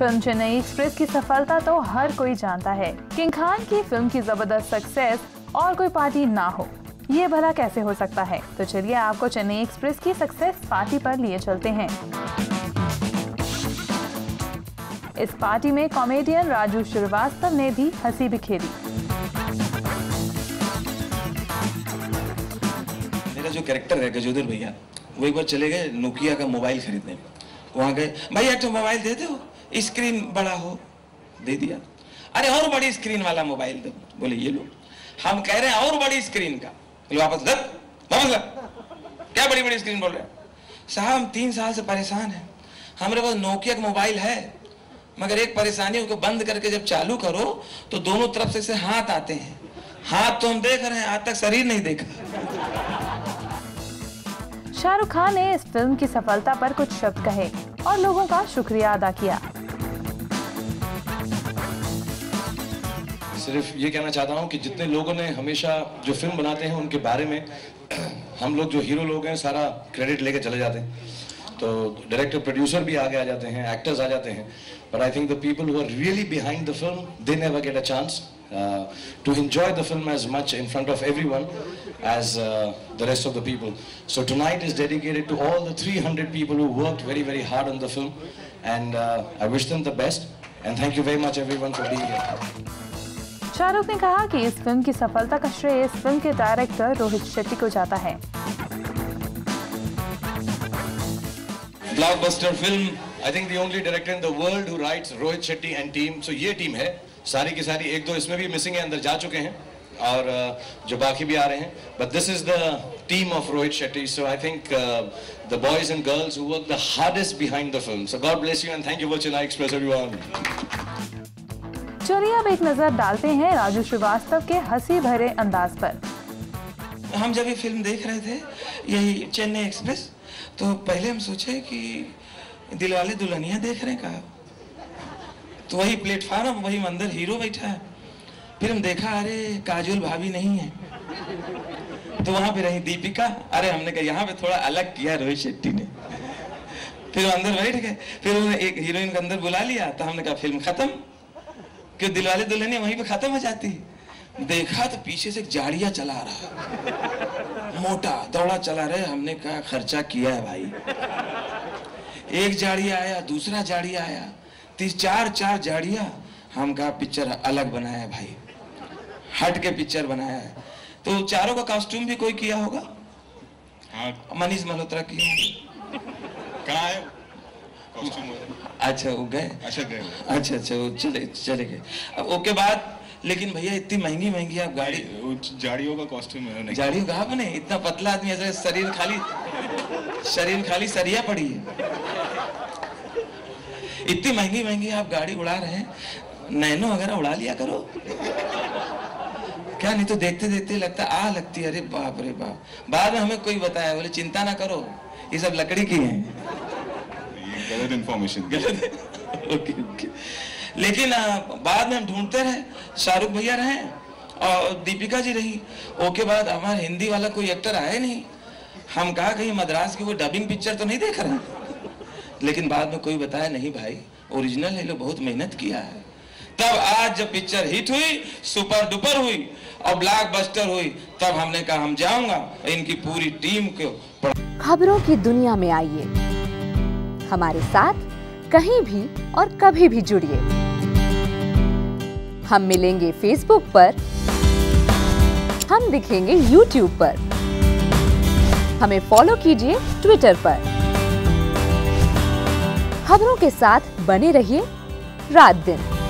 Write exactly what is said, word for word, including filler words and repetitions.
Film Chennai Express की सफलता तो हर कोई जानता है। किंग खान की फिल्म की जबरदस्त सक्सेस और कोई पार्टी ना हो, ये भला कैसे हो सकता है। तो चलिए आपको चेन्नई एक्सप्रेस की सक्सेस पार्टी पर लिए चलते हैं। इस पार्टी में कॉमेडियन राजू श्रीवास्तव ने भी हंसी बिखेरी। मेरा जो कैरेक्टर है गजोदर भैया, वो एक बार चले गए नोकिया का मोबाइल खरीदने। वहां गए, भाई एक तो मोबाइल दे दो, स्क्रीन बड़ा हो। दे दिया। अरे और बड़ी स्क्रीन वाला मोबाइल दो। बोले ये लो। हम कह रहे हैं और बड़ी स्क्रीन का। बोले वापस दे, वापस ला। क्या बड़ी बड़ी स्क्रीन बोल रहे हैं साहब? हम तीन साल से परेशान हैं। हमारे पास नोकिया का मोबाइल है, मगर एक परेशानी, उसको बंद करके जब चालू करो तो दोनों तरफ से, से हाथ आते हैं। हाथ तो हम देख रहे हैं, आज तक शरीर नहीं देखा। शाहरुख खान ने इस फिल्म की सफलता पर कुछ शब्द कहे और लोगों का शुक्रिया अदा किया। सिर्फ ये कहना चाहता हूँ कि जितने लोगों ने हमेशा जो फिल्म बनाते हैं उनके बारे में, हम लोग जो हीरो लोग हैं सारा क्रेडिट लेके चले जाते हैं। तो डायरेक्टर प्रोड्यूसर भी आगे आ जाते हैं, एक्टर्स आ जाते हैं, but I think the people who are really behind the film, they never get a chance to enjoy the film as much in front of everyone as uh, the rest of the people. So tonight is dedicated to all the three hundred people who worked very very hard on the film, and uh, I wish them the best and thank you very much everyone for being here. Shahrukh ने कहा कि इस film की सफलता का श्रेय इस film के डायरेक्टर रोहित शेट्टी को जाता है। Blockbuster film, I think the only director in the world who writes Rohit Shetty and team. So ये टीम है सारी की सारी, एक दो इसमें भी मिसिंग है, अंदर जा चुके हैं और uh, जो बाकी भी आ रहे हैं, but this is the team of Rohit Shetty. So I think uh, the boys and girls who work the hardest behind the film. So God bless you and thank you for Chennai Express everyone. चलिए अब एक नजर डालते हैं राजू श्रीवास्तव के हंसी भरे अंदाज पर। हम जब ये फिल्म देख रहे थे, यही चेन्नई एक्सप्रेस, तो पहले हम सोचे कि दिलवाले दुल्हनिया देख रहे हैं कहा, तो वही प्लेटफार्म, वही अंदर हीरो बैठा है। फिर हम देखा, अरे काजोल भाभी नहीं है, तो वहां पे रही दीपिका। अरे हमने कहा यहाँ पे थोड़ा अलग किया रोहित शेट्टी ने। फिर वो अंदर बैठ गए, फिर उन्होंने एक हीरोइन को अंदर बुला लिया, तो हमने कहा फिल्म खत्म, क्यों दिलवाले दुल्हनिया वहीं पे खत्म हो जाती। देखा तो पीछे से एक जाड़िया चला रहा, मोटा दौड़ा चला रहे। हमने कहा खर्चा किया है भाई। एक जाड़िया आया, दूसरा जाड़िया आया, तीस चार चार जाड़िया। हम कहा पिक्चर अलग बनाया है भाई, हट के पिक्चर बनाया है। तो चारों का कॉस्ट्यूम भी कोई किया होगा? हाँ, मनीष मल्होत्रा किया। कहाँ है कॉस्ट्यूम? अच्छा वो गए, अच्छा गए, अच्छा अच्छा वो चले चले गए। अब ओके बाद, लेकिन भैया इतनी महंगी महंगी आप गाड़ी, जाड़ियों का कॉस्ट्यूम है। जाड़ियों का आपने, इतना पतला आदमी, ऐसा शरीर खाली, शरीर खाली सरिया पड़ी है। इतनी महंगी महंगी आप गाड़ी उड़ा रहे हैं, नैनो वगैरह उड़ा लिया करो क्या, नहीं तो देखते देखते लगता आ लगती, अरे बाप रे बाप। बाद में हमें कोई बताया, बोले चिंता ना करो, ये सब लकड़ी की है। गलत इन्फॉर्मेशन। गलत ओके ओके। लेकिन आ, बाद में हम ढूंढते रहे, शाहरुख भैया रहे और दीपिका जी रही। ओके बाद हमारे हिंदी वाला कोई एक्टर आया नहीं। हम कहा कहीं मद्रास की कोई डबिंग पिक्चर तो नहीं देख रहे हैं, लेकिन बाद में कोई बताया नहीं भाई ओरिजिनल है, लोग बहुत मेहनत किया है। तब आज जब पिक्चर हिट हुई, सुपर डुपर हुई और ब्लॉकबस्टर हुई, तब हमने कहा हम जाऊंगा इनकी पूरी टीम को। खबरों की दुनिया में आइए, हमारे साथ कहीं भी और कभी भी जुड़िए। हम मिलेंगे फेसबुक पर, हम दिखेंगे यूट्यूब पर, हमें फॉलो कीजिए ट्विटर पर। खबरों के साथ बने रहिए रात दिन।